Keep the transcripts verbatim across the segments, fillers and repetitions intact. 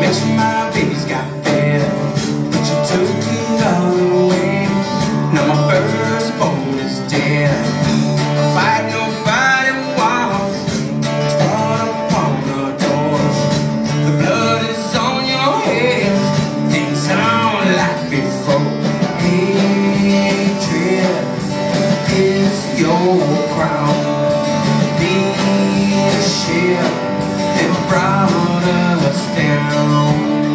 wish my babies got better, but you took it all away. Now my firstborn is dead. Fight nobody wants, it's brought upon the doors. The blood is on your head, things aren't like before. Hatred is your crown. Leadership, it brought us down.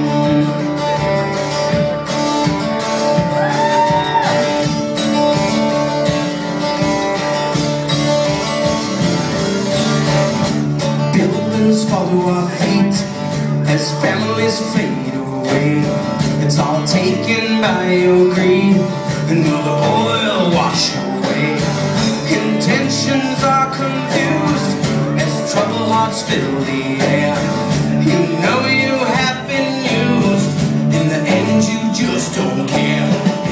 Buildings fall to our feet as families fade away. It's all taken by your greed, and will the oil wash away? Intentions are confused as troubled hearts fill the air. You know you have been used, in the end you just don't care.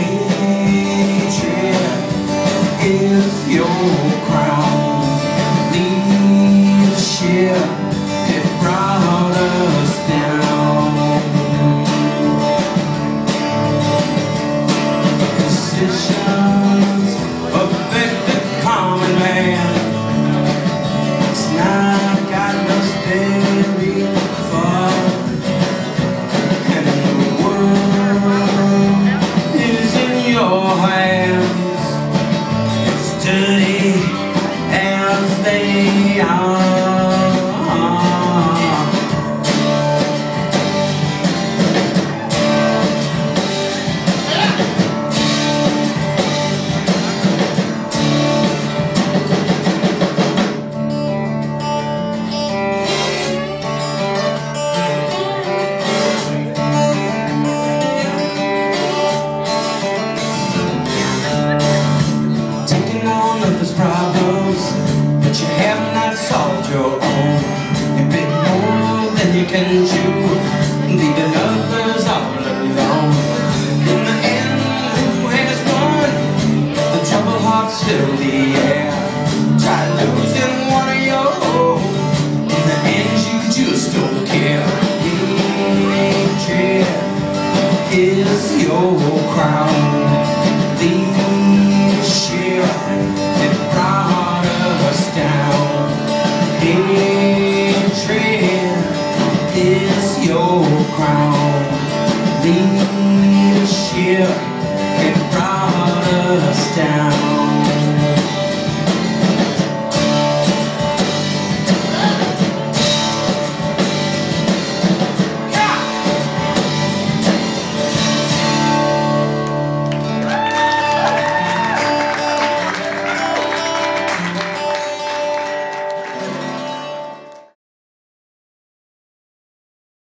Hatred is your crown. Leadership, it brought us down. Decisions affect the common man. It's not gotten us very far, and the world is in your hands, as dirty as they are. Others' problems, but you have not solved your own. You bit more than you can chew, leaving others all alone. In the end, who has won? The troubled hearts fill the air. Try losing one of your own, in the end you just don't care. Hatred is your crown. Leadership, it brought us down. Hatred is your crown. Leadership,